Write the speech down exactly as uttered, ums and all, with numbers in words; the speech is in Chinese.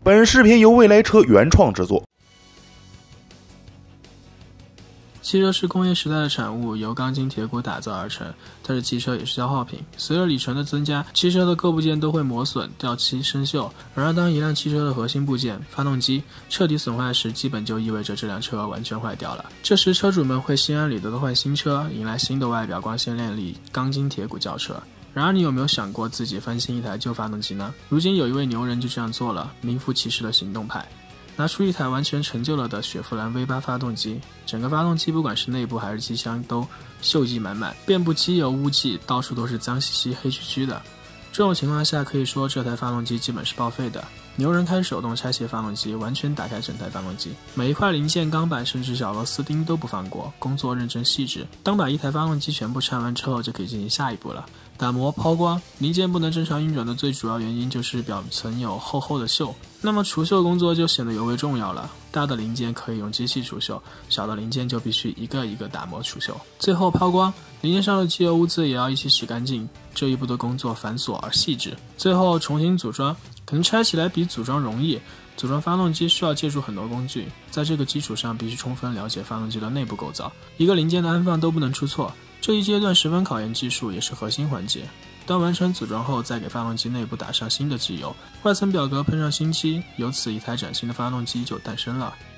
本视频由未来车原创制作。 汽车是工业时代的产物，由钢筋铁骨打造而成，但是汽车也是消耗品。随着里程的增加，汽车的各部件都会磨损、掉漆、生锈。然而，当一辆汽车的核心部件发动机彻底损坏时，基本就意味着这辆车完全坏掉了。这时，车主们会心安理得的换新车，迎来新的外表光鲜亮丽、钢筋铁骨轿车。然而，你有没有想过自己翻新一台旧发动机呢？如今有一位牛人就这样做了，名副其实的行动派。拿出一台完全陈旧了的雪佛兰 V 八 发动机，整个发动机不管是内部还是机箱都锈迹满满，遍布机油污迹，到处都是脏兮兮黑黢黢的。这种情况下可以说这台发动机基本是报废的。牛人开始手动拆卸发动机，完全打开整台发动机，每一块零件、钢板甚至小螺丝钉都不放过，工作认真细致。当把一台发动机全部拆完之后，就可以进行下一步了。打磨抛光，零件不能正常运转的最主要原因就是表层有厚厚的锈，那么除锈工作就显得尤为重要了。大的零件可以用机器除锈，小的零件就必须一个一个打磨除锈。最后抛光，零件上的机油污渍也要一起洗干净，这一步的工作繁琐而细致。最后重新组装，可能拆起来比组装容易，组装发动机需要借助很多工具，在这个基础上必须充分了解发动机的内部构造，一个零件的安放都不能出错。这一阶段十分考验技术，也是核心环节。当完成组装后，再给发动机内部打上新的机油，外层表格喷上新漆，由此一台崭新的发动机就诞生了。